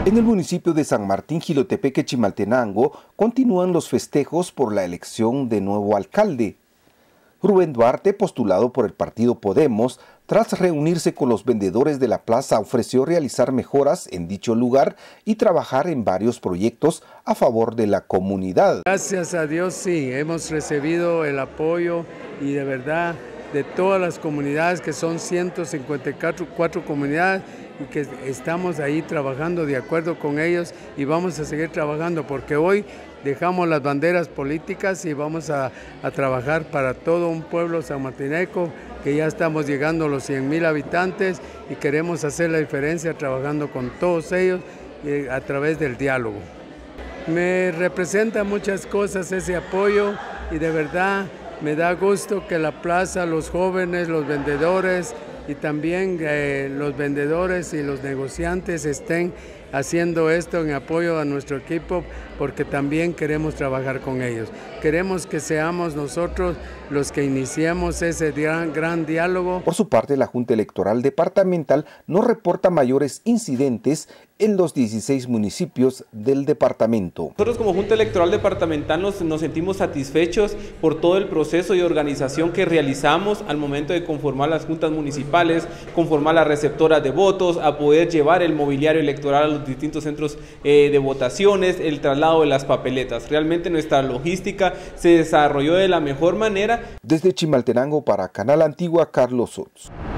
En el municipio de San Martín, Jilotepeque, Chimaltenango, continúan los festejos por la elección de nuevo alcalde. Rubén Duarte, postulado por el partido Podemos, tras reunirse con los vendedores de la plaza, ofreció realizar mejoras en dicho lugar y trabajar en varios proyectos a favor de la comunidad. Gracias a Dios, sí, hemos recibido el apoyo y de verdad de todas las comunidades, que son 154 comunidades, y que estamos ahí trabajando de acuerdo con ellos y vamos a seguir trabajando porque hoy dejamos las banderas políticas y vamos a trabajar para todo un pueblo sanmartineco, que ya estamos llegando a los 100,000 habitantes y queremos hacer la diferencia trabajando con todos ellos a través del diálogo. Me representa muchas cosas ese apoyo y de verdad me da gusto que la plaza, los jóvenes, los vendedores y también los vendedores y los negociantes estén haciendo esto en apoyo a nuestro equipo, porque también queremos trabajar con ellos. Queremos que seamos nosotros los que iniciemos ese gran diálogo. Por su parte, la Junta Electoral Departamental no reporta mayores incidentes en los 16 municipios del departamento. Nosotros como Junta Electoral Departamental nos sentimos satisfechos por todo el proceso y organización que realizamos al momento de conformar las juntas municipales, conformar las receptoras de votos, a poder llevar el mobiliario electoral a los distintos centros de votaciones, el traslado de las papeletas. Realmente nuestra logística se desarrolló de la mejor manera. Desde Chimaltenango para Canal Antigua, Carlos Sots.